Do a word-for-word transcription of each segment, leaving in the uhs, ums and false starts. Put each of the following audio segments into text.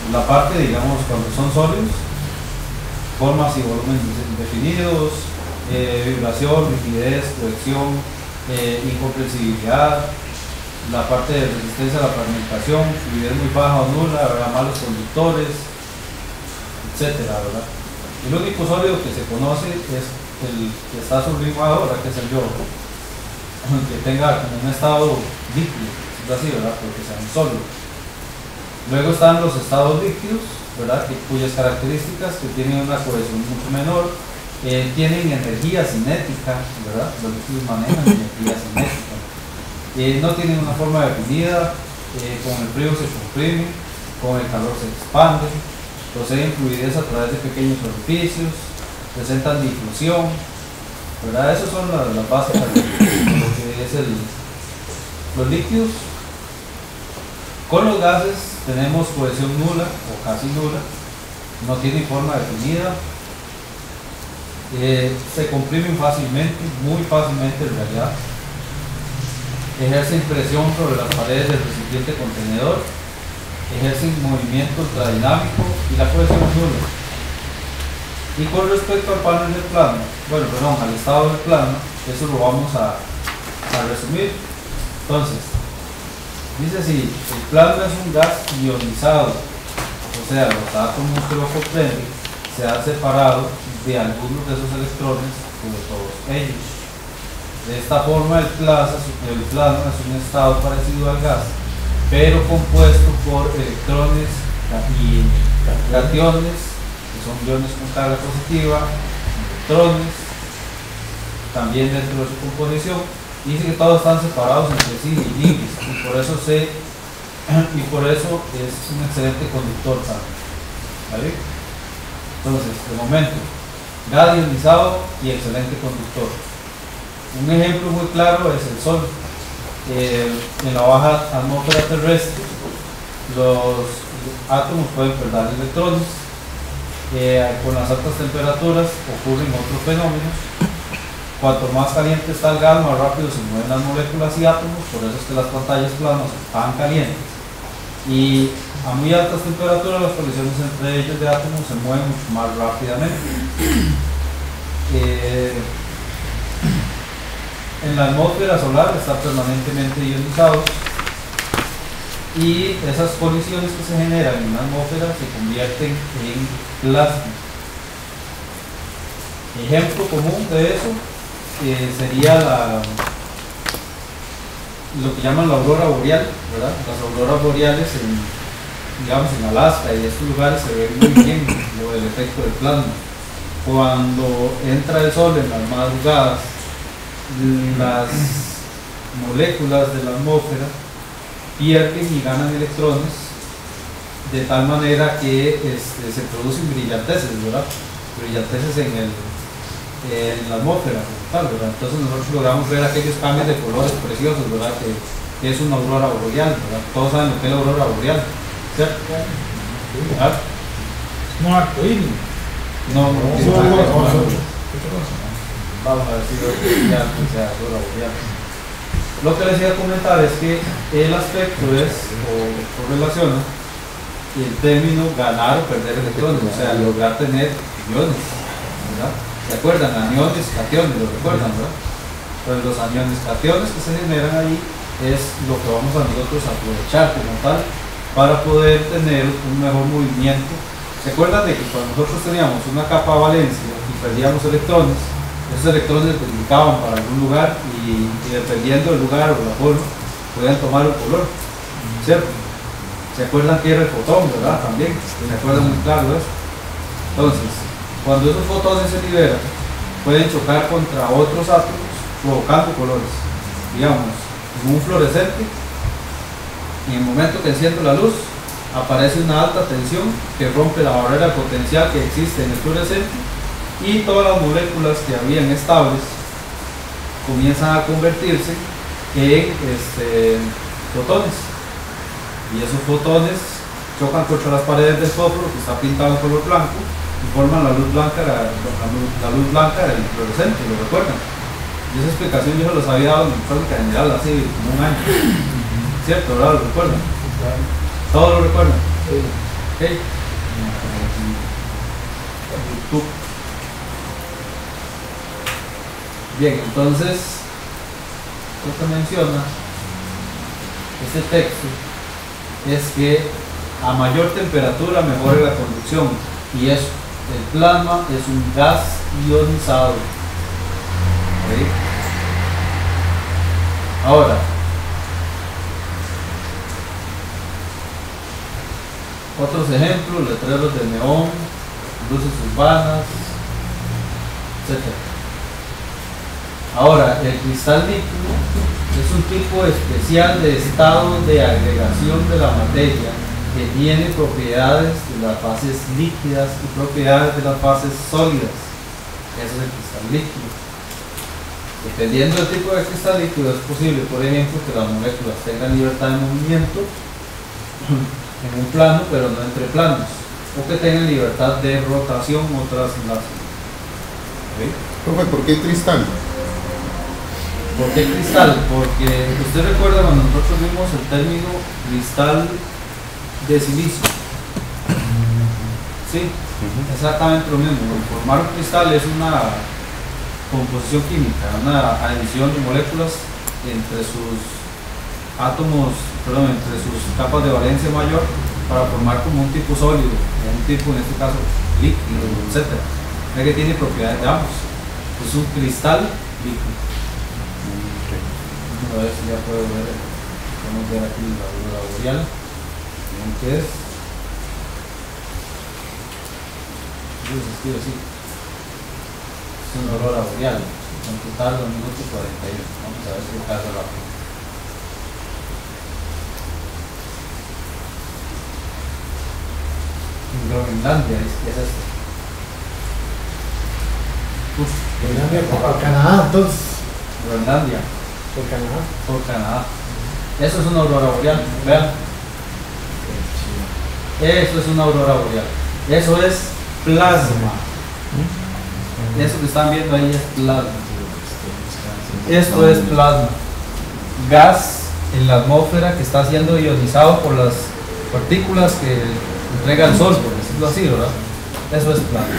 la parte, digamos, cuando son sólidos, formas y volúmenes definidos, eh, vibración, rigidez, proyección, eh, incomprensibilidad, la parte de resistencia a la fragmentación, fluidez muy baja o nula, ¿verdad? Malos conductores, etcétera, ¿verdad? El único sólido que se conoce es el que está sublimado, ¿verdad? Que es el yodo, que tenga como un estado líquido, es así, ¿verdad? Porque sea un sólido. Luego están los estados líquidos, ¿verdad? Que, cuyas características que tienen una cohesión mucho menor, eh, tienen energía cinética, ¿verdad? Los líquidos manejan energía cinética. Eh, no tienen una forma definida, eh, con el frío se comprimen, con el calor se expanden, proceden fluidez a través de pequeños orificios, presentan difusión, ¿verdad? Esas son las, las básicas de, de lo que es el, los líquidos. Con los gases tenemos cohesión nula o casi nula, no tienen forma definida, eh, se comprimen fácilmente, muy fácilmente en realidad, ejercen presión sobre las paredes del recipiente contenedor, ejercen movimiento ultradinámico y la cohesión es nula. Y con respecto al panel del plasma, bueno, perdón, al estado del plasma, eso lo vamos a, a resumir. Entonces, dice así: el plasma es un gas ionizado, o sea, los átomos que lo comprenden se han separado de algunos de esos electrones o de todos ellos. De esta forma, el plasma, el plasma es un estado parecido al gas, pero compuesto por electrones y cationes, que son iones con carga positiva, electrones, también dentro de su composición. Dice que todos están separados entre sí y libres, y por eso se y por eso es un excelente conductor también. ¿Vale? Entonces, de momento, gas ionizado y excelente conductor. Un ejemplo muy claro es el Sol. Eh, en la baja atmósfera terrestre, los átomos pueden perder electrones. Eh, con las altas temperaturas ocurren otros fenómenos. Cuanto más caliente está el gas, más rápido se mueven las moléculas y átomos, por eso es que las pantallas planas están calientes. Y a muy altas temperaturas las colisiones entre ellos de átomos se mueven mucho más rápidamente. Eh, en la atmósfera solar está permanentemente ionizado y esas colisiones que se generan en la atmósfera se convierten en plasma. Ejemplo común de eso eh, sería la, lo que llaman la aurora boreal, ¿verdad? Las auroras boreales en, digamos, en Alaska y estos lugares se ve muy bien lo del efecto del plasma. Cuando entra el sol en las madrugadas, las moléculas de la atmósfera pierden y ganan electrones de tal manera que este, se producen brillanteces, ¿verdad? Brillanteces en, el, en la atmósfera, tal, ¿verdad? Entonces nosotros logramos ver aquellos cambios de colores preciosos, ¿verdad? Que, que es una aurora boreal, ¿verdad? Todos saben lo que es la aurora boreal, ¿cierto? ¿Verdad? No, arcoíris. No, no, no, no, no, no. Vamos a decirlo ya, o sea, aurora boreal. Lo que les iba a comentar es que el aspecto es, o correlaciona, el término ganar o perder electrones, o sea, lograr tener iones, ¿verdad? ¿Se acuerdan? Aniones, cationes, lo recuerdan, ¿verdad? Pues los aniones, cationes que se generan ahí es lo que vamos a nosotros a aprovechar como tal para poder tener un mejor movimiento. ¿Se acuerdan de que cuando nosotros teníamos una capa de valencia y perdíamos electrones, esos electrones se duplicaban para algún lugar y, y dependiendo del lugar o la forma, podían tomar un color, ¿cierto? ¿Se acuerdan que era el fotón, verdad? También, ¿se acuerdan muy claro de eso? Entonces, cuando esos fotones se liberan, pueden chocar contra otros átomos provocando colores. Digamos, en un fluorescente, y en el momento que enciendo la luz, aparece una alta tensión que rompe la barrera potencial que existe en el fluorescente y todas las moléculas que habían estables comienzan a convertirse en este, fotones. Y esos fotones chocan contra las paredes del fósforo que está pintado en color blanco y forman la luz blanca, la, la, luz, la luz blanca del fluorescente, ¿lo recuerdan? Y esa explicación yo se los había dado en física general hace como un año, ¿cierto? ¿Verdad? ¿Lo recuerdan? ¿Todos lo recuerdan? Sí. Ok. YouTube. Bien, entonces, lo que menciona este texto es que a mayor temperatura mejora la conducción, y eso, el plasma es un gas ionizado. ¿Okay? Ahora, otros ejemplos: letreros de neón, luces urbanas, etcétera. Ahora, el cristal líquido es un tipo especial de estado de agregación de la materia que tiene propiedades de las fases líquidas y propiedades de las fases sólidas. Eso es el cristal líquido. Dependiendo del tipo de cristal líquido, es posible, por ejemplo, que las moléculas tengan libertad de movimiento en un plano, pero no entre planos, o que tengan libertad de rotación o traslación. ¿Okay? Profe, ¿por qué cristal? ¿Por qué cristal? Porque usted recuerda cuando nosotros vimos el término cristal de silicio. Sí, exactamente lo mismo. Formar un cristal es una composición química, una adición de moléculas entre sus átomos, perdón, entre sus capas de valencia mayor, para formar como un tipo sólido, un tipo, en este caso, líquido, etcétera. Ya que tiene propiedades de ambos. Es un cristal líquido. A ver si ya puedo ver, podemos ver aquí la aurora boreal, ¿qué es? Se escribe así, es una aurora boreal, en total dos minutos cuarenta y uno, vamos a ver si pasa rápido. En Groenlandia es, es esto. Uf, Groenlandia por Canadá, entonces. Groenlandia. Por Canadá. Por Canadá. Eso es una aurora boreal, vean. Eso es una aurora boreal. Eso es plasma. Eso que están viendo ahí es plasma. Esto es plasma. Gas en la atmósfera que está siendo ionizado por las partículas que entrega el sol, por decirlo así, ¿verdad? Eso es plasma.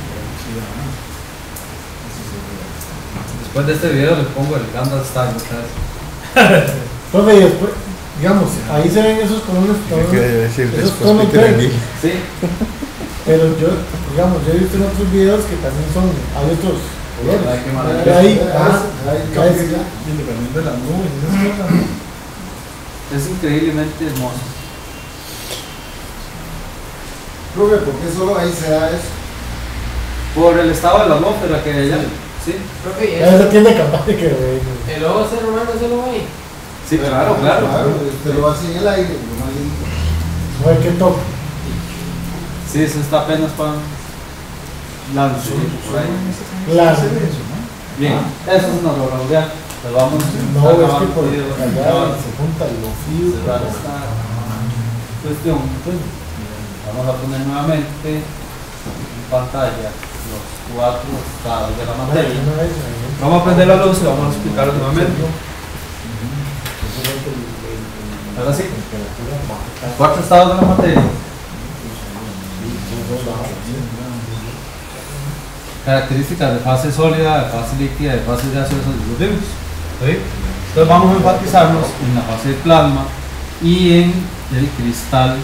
Después de este video les pongo el Gandalf Style otra vez. Profe, y después, digamos, ahí se ven esos colores, tonos, decir esos después tonos Peter verdes. O'Neill. Sí, Pero yo, digamos, yo he visto en otros videos que también son, hay otros colores. Ay, qué maravilla. De ahí, ajá, Ahí ahí cambia sí. ya. Y dependiendo de las nubes y esas cosas. es increíblemente hermoso. Profe, ¿por qué solo ahí se da eso? Por el estado de la atmósfera que hay allá. Sí, Profe, ¿y Ya eso? se tiene capaz de que ve. El ojo ser humano solo va ahí. sí, claro, claro. Usted lo hace en el aire, lo más lindo. A ver qué toca. Sí, eso está apenas para lanzo. por ahí. Claro. Bien, eso es una aurora boreal. Lo vamos No, a es que acabar por el video. allá se junta lo frío. Cerrar esta cuestión. Vamos a poner nuevamente en pantalla los cuatro estados de la materia. Vamos a prender la luz y vamos a explicarlo nuevamente. Ahora sí, cuatro estados de la materia. Características de fase sólida, de fase líquida, de fase gaseosa, los vimos. ¿Sí? Entonces vamos a enfatizarnos en la fase de plasma y en el cristal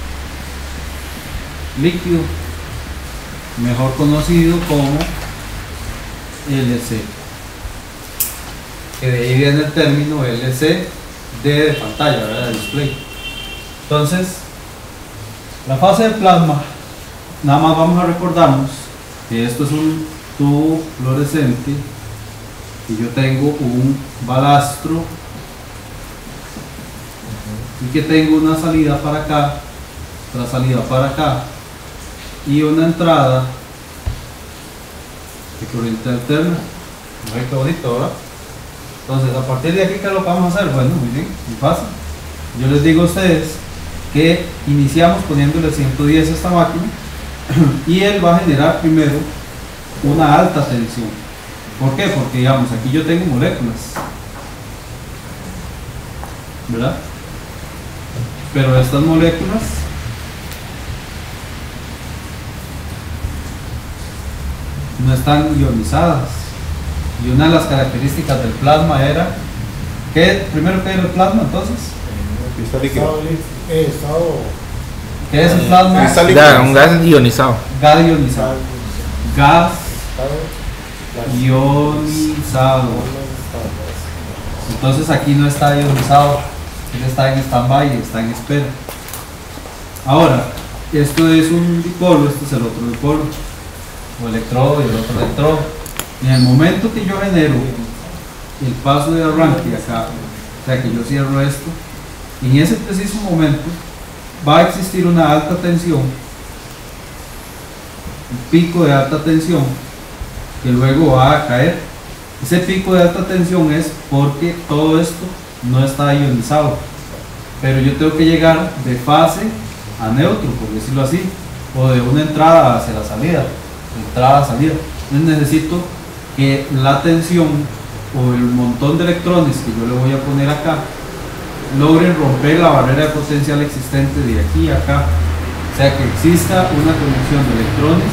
líquido, mejor conocido como L C, que de ahí viene el término L C D de pantalla, ¿verdad? De display. Entonces, la fase de plasma, nada más vamos a recordarnos que esto es un tubo fluorescente y yo tengo un balastro y que tengo una salida para acá, otra salida para acá y una entrada de corriente alterna. Muy qué bonito, ¿verdad? Entonces, a partir de aquí, ¿qué es lo que vamos a hacer? Bueno, muy bien, muy fácil. Yo les digo a ustedes que iniciamos poniéndole ciento diez a esta máquina y él va a generar primero una alta tensión. ¿Por qué? Porque, digamos, aquí yo tengo moléculas, ¿verdad? Pero estas moléculas no están ionizadas. Y una de las características del plasma era, ¿qué? Primero, ¿qué era el plasma entonces? Cristal líquido. Estado lí- eh, estado ¿Qué es el plasma? Cristal líquido. Ya, un gas ionizado. Gas ionizado. Gas estado ionizado. Entonces aquí no está ionizado, él está en stand-by, está en espera. Ahora, esto es un dipolo, este es el otro dipolo, o electrodo y el otro electrodo. En el momento que yo genero el paso de arranque acá, o sea que yo cierro esto, en ese preciso momento va a existir una alta tensión, un pico de alta tensión que luego va a caer. Ese pico de alta tensión es porque todo esto no está ionizado, pero yo tengo que llegar de fase a neutro, por decirlo así, o de una entrada hacia la salida, entrada a salida. Entonces necesito que la tensión o el montón de electrones que yo le voy a poner acá logren romper la barrera de potencial existente de aquí a acá, o sea que exista una conexión de electrones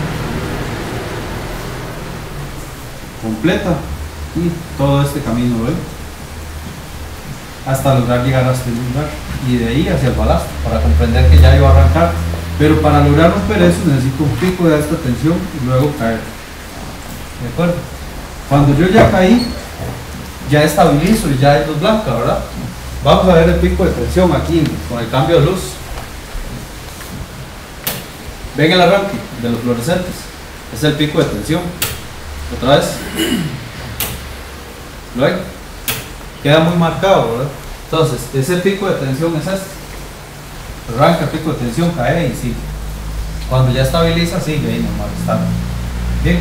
completa y todo este camino, ¿ven? Hasta lograr llegar a este lugar y de ahí hacia el balasto para comprender que ya iba a arrancar, pero para lograr romper eso necesito un pico de alta tensión y luego caer, ¿de acuerdo? Cuando yo ya caí, ya estabilizo y ya es luz blanca, ¿verdad? Vamos a ver el pico de tensión aquí con el cambio de luz. Ven el arranque de los fluorescentes, es el pico de tensión. Otra vez, ¿lo ven? Queda muy marcado, ¿verdad? Entonces, ese pico de tensión es este. Arranca el pico de tensión, cae y sigue. Cuando ya estabiliza, sigue ahí normal, está. Bien.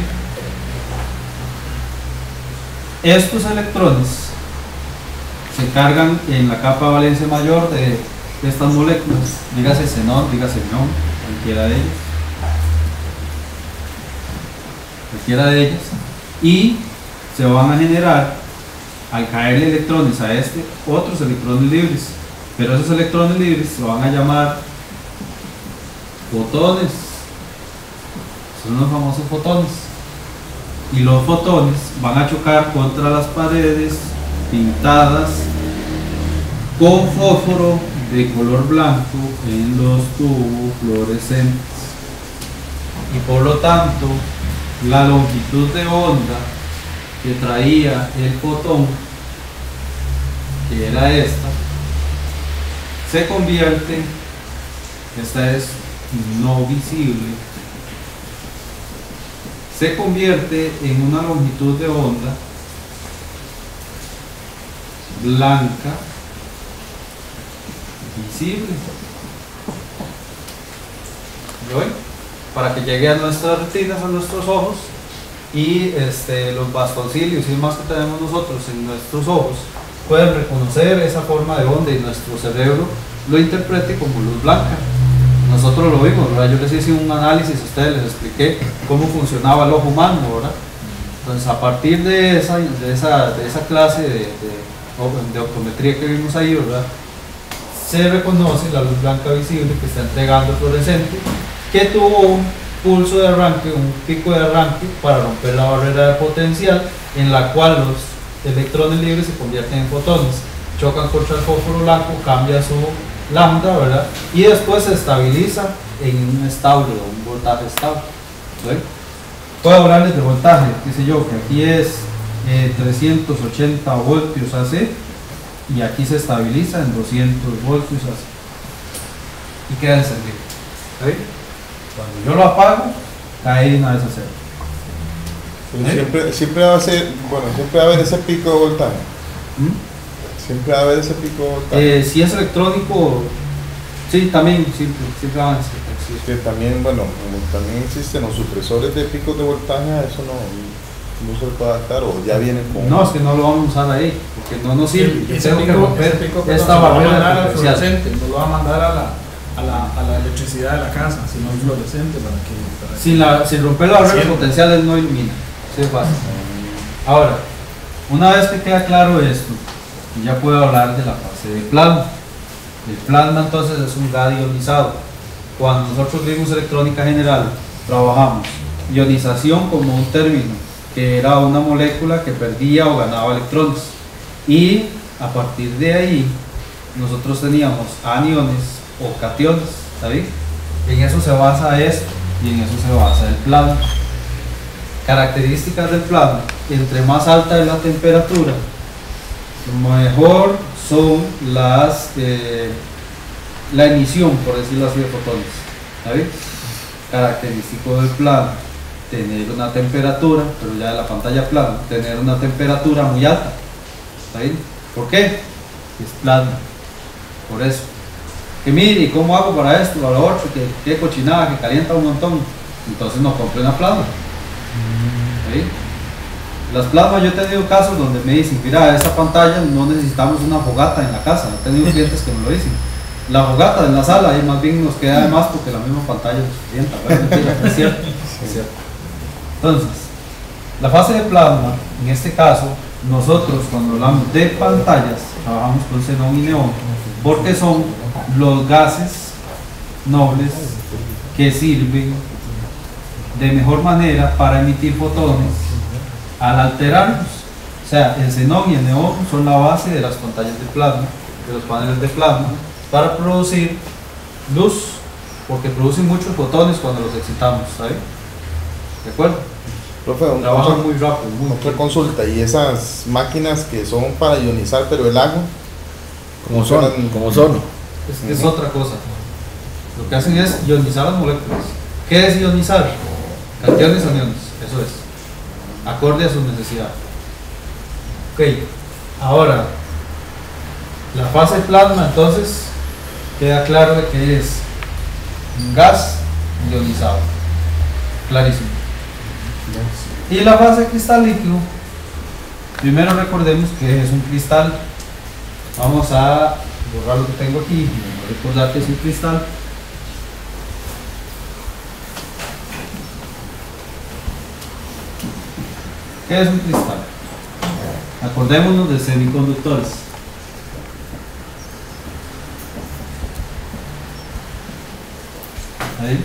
Estos electrones se cargan en la capa de valencia mayor de, de estas moléculas, dígase xenón, dígase neón, cualquiera de ellas. Cualquiera de ellas. Y se van a generar, al caerle electrones a este, otros electrones libres, pero esos electrones libres se van a llamar fotones, son los famosos fotones, y los fotones van a chocar contra las paredes pintadas con fósforo de color blanco en los tubos fluorescentes, y por lo tanto la longitud de onda que traía el fotón, que era esta, se convierte, esta es no visible, se convierte en una longitud de onda blanca visible. ¿Lo ven? Para que llegue a nuestras retinas, a nuestros ojos, y este, los bastoncilios y demás que tenemos nosotros en nuestros ojos pueden reconocer esa forma de onda y nuestro cerebro lo interprete como luz blanca. Nosotros lo vimos, ¿verdad? Yo les hice un análisis, a ustedes les expliqué cómo funcionaba el ojo humano, ¿verdad? Entonces, a partir de esa, de esa, de esa clase de, de, de optometría que vimos ahí, ¿verdad?, se reconoce la luz blanca visible que está entregando el fluorescente, que tuvo un pulso de arranque, un pico de arranque para romper la barrera de potencial, en la cual los electrones libres se convierten en fotones, chocan contra el fósforo blanco, cambia su lambda, ¿verdad? Y después se estabiliza en un estable o un voltaje estable. ¿Sí? Puedo hablarles de voltaje, qué sé yo, que aquí es eh, trescientos ochenta voltios A C y aquí se estabiliza en doscientos voltios A C y queda encendido. ¿Sí? Cuando yo lo apago, cae de una vez a cero. Pero siempre, siempre va a ser, bueno, siempre va a haber ese pico de voltaje. ¿Mm? Siempre va a haber ese pico de voltaje. Eh, si es electrónico, sí, también, siempre, siempre van a ser. Sí. Que también, bueno, como también existen los supresores de picos de voltaje, a eso no, no se le puede adaptar, o ya vienen con... No, es que no lo vamos a usar ahí, porque no nos sirve. Yo ese tengo que pico- romper ese pico, esta perdón, se lo va a barrera mandar de al potencial. fluorescente, no lo va a mandar a la, a la, a la electricidad de la casa, sino al fluorescente para que, para que- Sin, la, sin romper la barrera de Siempre. potencial, él no ilumina. Sí, es fácil. Ahora, una vez que queda claro esto, ya puedo hablar de la fase de plasma. El plasma entonces es un gas ionizado. Cuando nosotros vimos electrónica general, trabajamos ionización como un término, que era una molécula que perdía o ganaba electrones. Y a partir de ahí, nosotros teníamos aniones o cationes, ¿sabes? En eso se basa esto y en eso se basa el plasma. Características del plasma: entre más alta es la temperatura, mejor son las eh, la emisión, por decirlo así, de fotones, ¿sabes? Característico del plasma: tener una temperatura, pero ya de la pantalla plana, tener una temperatura muy alta, ¿sabes? ¿Por qué? Es plasma. Por eso. Que mire, ¿cómo hago para esto, para lo otro? Que, que cochinada, que calienta un montón. Entonces no compre una plasma. ¿Sí? Las plasmas, yo he tenido casos donde me dicen, mira, esa pantalla no necesitamos una fogata en la casa. He tenido clientes que me lo dicen. La fogata en la sala, y más bien nos queda de más porque la misma pantalla nos calienta. Pero es mentira, es cierto, es cierto. Entonces, la fase de plasma, en este caso, nosotros cuando hablamos de pantallas, trabajamos con xenón y neón, porque son los gases nobles que sirven de mejor manera para emitir fotones al alterarlos. O sea, el xenón y el neón son la base de las pantallas de plasma, de los paneles de plasma, para producir luz, porque producen muchos fotones cuando los excitamos, ¿sabes? ¿De acuerdo? Profe, un- Trabajan otra, muy rápido, muy otra consulta, y esas máquinas que son para ionizar, pero el agua, Como son, como son. Es que es otra cosa. Lo que hacen es ionizar las moléculas. ¿Qué es ionizar? Cationes o aniones, eso es. Acorde a su necesidad. Ok, ahora, la fase plasma, entonces, queda claro de que es un gas ionizado. Clarísimo. Y la fase cristal líquido, primero recordemos que es un cristal. Vamos a borrar lo que tengo aquí, voy a recordar que es un cristal. ¿Qué es un cristal? Acordémonos de semiconductores. Ahí.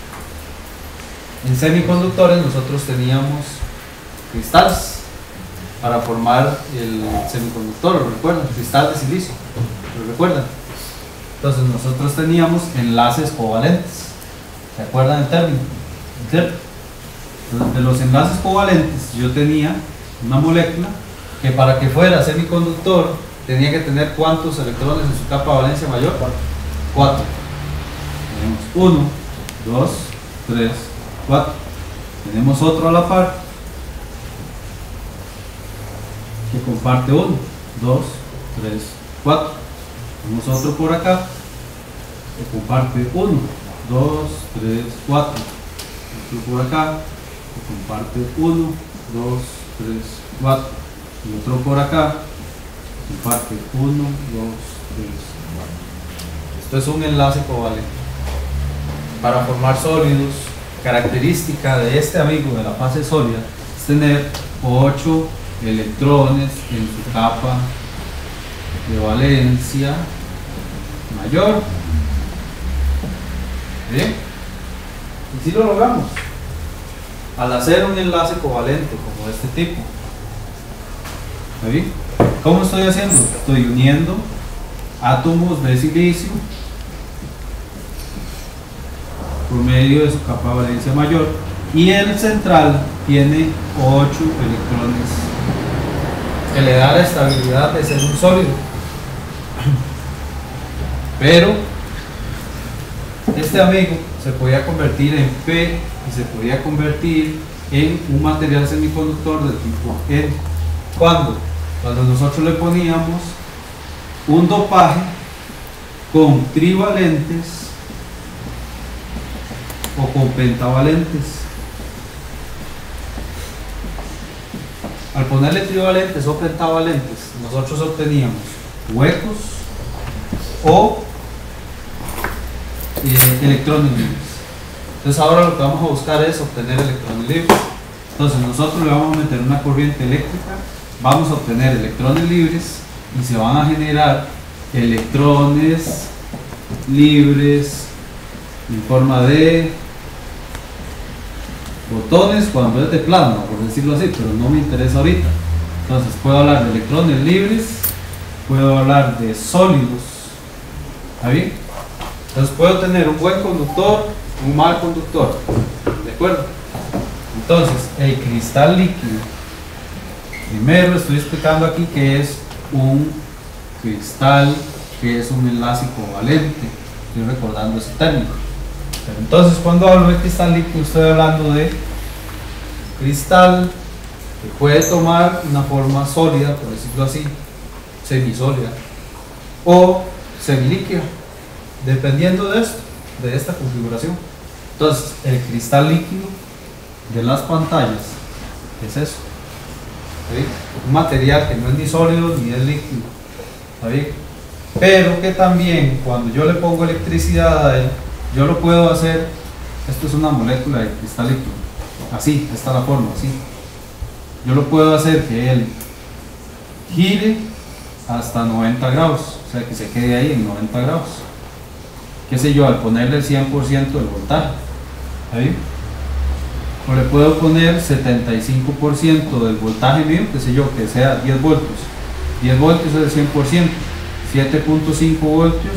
En semiconductores nosotros teníamos cristales para formar el semiconductor, ¿lo recuerdan? Cristal de silicio, ¿lo recuerdan? Entonces nosotros teníamos enlaces covalentes, ¿se acuerdan el término? ¿Cierto? Entonces, de los enlaces covalentes yo tenía una molécula que para que fuera semiconductor tenía que tener ¿cuántos electrones en su capa de valencia mayor? Cuatro. Tenemos uno, dos, tres, cuatro. Tenemos otro a la par que comparte uno, dos, tres, cuatro. Tenemos otro por acá que comparte uno, dos, tres, cuatro. Otro por acá que comparte uno, dos, tres, cuatro. Y otro por acá que comparte uno, dos, tres, cuatro. Esto es un enlace covalente. Para formar sólidos, característica de este amigo de la fase sólida es tener ocho electrones en su capa de valencia mayor. ¿Bien? Y si lo logramos al hacer un enlace covalente como este tipo. ¿Bien? ¿Cómo estoy haciendo? Estoy uniendo átomos de silicio por medio de su capa de valencia mayor, y el central tiene ocho electrones que le da la estabilidad de ser un sólido. Pero este amigo se podía convertir en P y se podía convertir en un material semiconductor de tipo N. ¿Cuándo? Cuando nosotros le poníamos un dopaje con trivalentes o con pentavalentes. Al ponerle trivalentes o pentavalentes, nosotros obteníamos huecos o eh, electrones libres. Entonces ahora lo que vamos a buscar es obtener electrones libres. Entonces nosotros le vamos a meter una corriente eléctrica, vamos a obtener electrones libres y se van a generar electrones libres en forma de botones cuando es de plasma, por decirlo así, pero no me interesa ahorita. Entonces puedo hablar de electrones libres, puedo hablar de sólidos. ¿Está bien? Entonces puedo tener un buen conductor, un mal conductor. ¿De acuerdo? Entonces, el cristal líquido. Primero estoy explicando aquí que es un cristal, que es un enlace covalente. Estoy recordando ese término. Pero entonces, cuando hablo de cristal líquido, estoy hablando de cristal que puede tomar una forma sólida, por decirlo así, semisólida, o semilíquida, dependiendo de esto, de esta configuración. Entonces, el cristal líquido de las pantallas es eso. ¿Sí? Un material que no es ni sólido ni es líquido. ¿Está bien? Pero que también, cuando yo le pongo electricidad a él, yo lo puedo hacer. Esto es una molécula de cristal líquido. Así, esta es la forma, así. Yo lo puedo hacer que él gire hasta noventa grados, o sea que se quede ahí en noventa grados. Qué sé yo, al ponerle el cien por ciento del voltaje. ¿Ahí? O le puedo poner setenta y cinco por ciento del voltaje mío, qué sé yo, que sea diez voltios. diez voltios es el cien por ciento. siete punto cinco voltios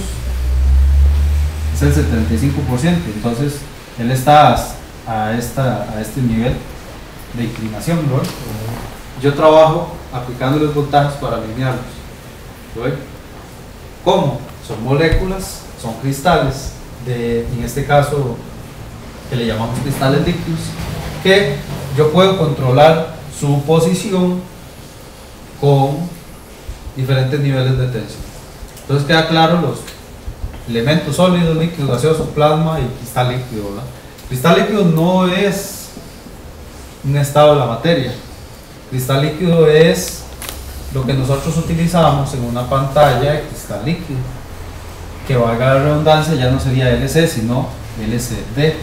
es el setenta y cinco por ciento. Entonces, él está a, esta, a este nivel de inclinación, ¿no? Yo trabajo aplicando los voltajes para alinearlos. ¿Lo ven? ¿Cómo? Son moléculas, son cristales, de, en este caso que le llamamos cristales líquidos, que yo puedo controlar su posición con diferentes niveles de tensión. Entonces queda claro los elementos sólidos, líquidos, gaseosos, plasma y cristal líquido, ¿verdad? Cristal líquido no es un estado de la materia. Cristal líquido es lo que nosotros utilizamos en una pantalla de cristal líquido, que valga la redundancia ya no sería L C sino L C D,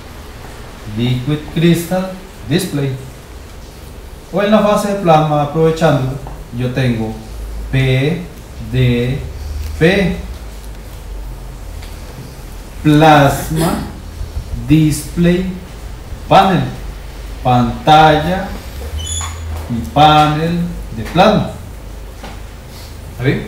Liquid Crystal Display. O en la fase de plasma, aprovechando, yo tengo P D P, Plasma Display Panel, pantalla y panel de plasma. ¿Está bien?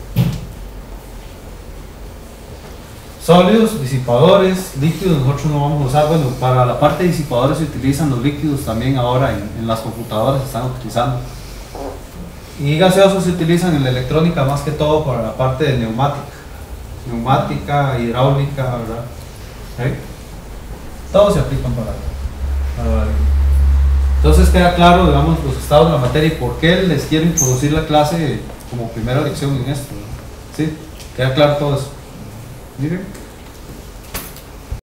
Sólidos, disipadores, líquidos, nosotros no vamos a usar. Bueno, para la parte de disipadores se utilizan los líquidos también ahora en, en las computadoras se están utilizando. Y gaseosos se utilizan en la electrónica más que todo para la parte de neumática, neumática, hidráulica, ¿verdad? ¿Sí? Todos se aplican para, para la... Entonces queda claro, digamos, los estados de la materia y por qué les quiero introducir la clase como primera lección en esto, ¿no? ¿Sí? Queda claro todo eso. Miren.